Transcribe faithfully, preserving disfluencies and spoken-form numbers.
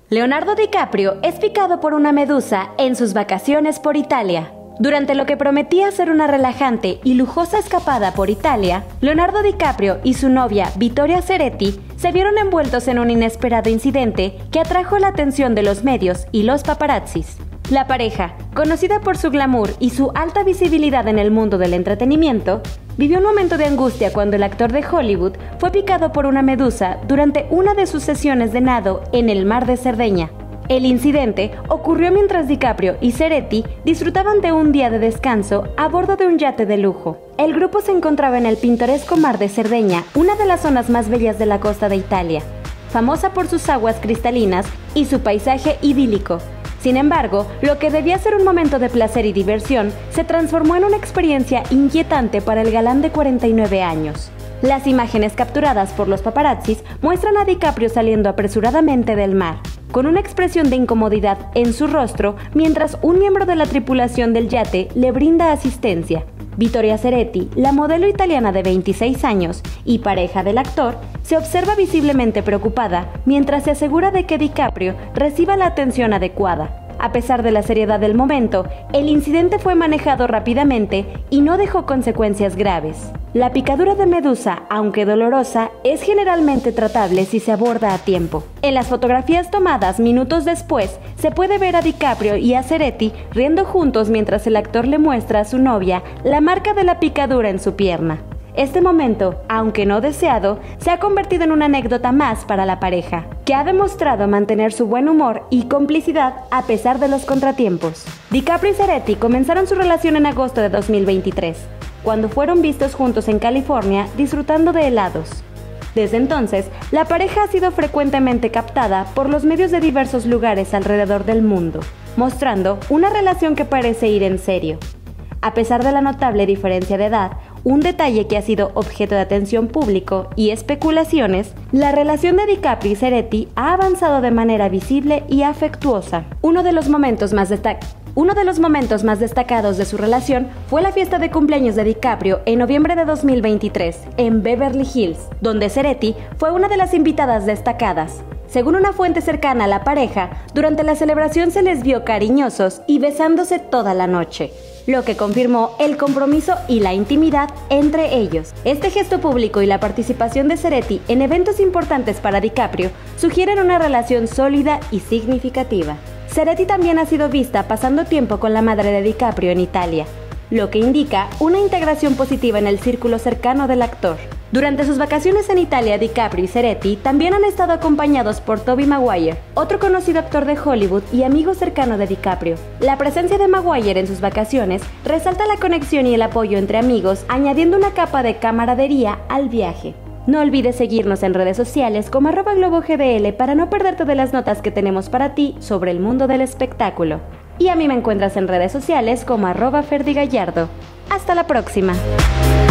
Leonardo DiCaprio es picado por una medusa en sus vacaciones por Italia. Durante lo que prometía ser una relajante y lujosa escapada por Italia, Leonardo DiCaprio y su novia Vittoria Ceretti se vieron envueltos en un inesperado incidente que atrajo la atención de los medios y los paparazzis. La pareja, conocida por su glamour y su alta visibilidad en el mundo del entretenimiento, vivió un momento de angustia cuando el actor de Hollywood fue picado por una medusa durante una de sus sesiones de nado en el mar de Cerdeña. El incidente ocurrió mientras DiCaprio y Ceretti disfrutaban de un día de descanso a bordo de un yate de lujo. El grupo se encontraba en el pintoresco mar de Cerdeña, una de las zonas más bellas de la costa de Italia, famosa por sus aguas cristalinas y su paisaje idílico. Sin embargo, lo que debía ser un momento de placer y diversión se transformó en una experiencia inquietante para el galán de cuarenta y nueve años. Las imágenes capturadas por los paparazzis muestran a DiCaprio saliendo apresuradamente del mar, con una expresión de incomodidad en su rostro mientras un miembro de la tripulación del yate le brinda asistencia. Vittoria Ceretti, la modelo italiana de veintiséis años y pareja del actor, se observa visiblemente preocupada mientras se asegura de que DiCaprio reciba la atención adecuada. A pesar de la seriedad del momento, el incidente fue manejado rápidamente y no dejó consecuencias graves. La picadura de medusa, aunque dolorosa, es generalmente tratable si se aborda a tiempo. En las fotografías tomadas minutos después, se puede ver a DiCaprio y a Ceretti riendo juntos mientras el actor le muestra a su novia la marca de la picadura en su pierna. Este momento, aunque no deseado, se ha convertido en una anécdota más para la pareja, que ha demostrado mantener su buen humor y complicidad a pesar de los contratiempos. DiCaprio y Ceretti comenzaron su relación en agosto de dos mil veintitrés, cuando fueron vistos juntos en California disfrutando de helados. Desde entonces, la pareja ha sido frecuentemente captada por los medios de diversos lugares alrededor del mundo, mostrando una relación que parece ir en serio. A pesar de la notable diferencia de edad, un detalle que ha sido objeto de atención público y especulaciones, la relación de DiCaprio y Ceretti ha avanzado de manera visible y afectuosa. Uno de los momentos más destacados Uno de los momentos más destacados de su relación fue la fiesta de cumpleaños de DiCaprio en noviembre de dos mil veintitrés en Beverly Hills, donde Ceretti fue una de las invitadas destacadas. Según una fuente cercana a la pareja, durante la celebración se les vio cariñosos y besándose toda la noche, lo que confirmó el compromiso y la intimidad entre ellos. Este gesto público y la participación de Ceretti en eventos importantes para DiCaprio sugieren una relación sólida y significativa. Ceretti también ha sido vista pasando tiempo con la madre de DiCaprio en Italia, lo que indica una integración positiva en el círculo cercano del actor. Durante sus vacaciones en Italia, DiCaprio y Ceretti también han estado acompañados por Tobey Maguire, otro conocido actor de Hollywood y amigo cercano de DiCaprio. La presencia de Maguire en sus vacaciones resalta la conexión y el apoyo entre amigos, añadiendo una capa de camaradería al viaje. No olvides seguirnos en redes sociales como arroba globogdl para no perderte de las notas que tenemos para ti sobre el mundo del espectáculo. Y a mí me encuentras en redes sociales como arroba ferdigallardo. ¡Hasta la próxima!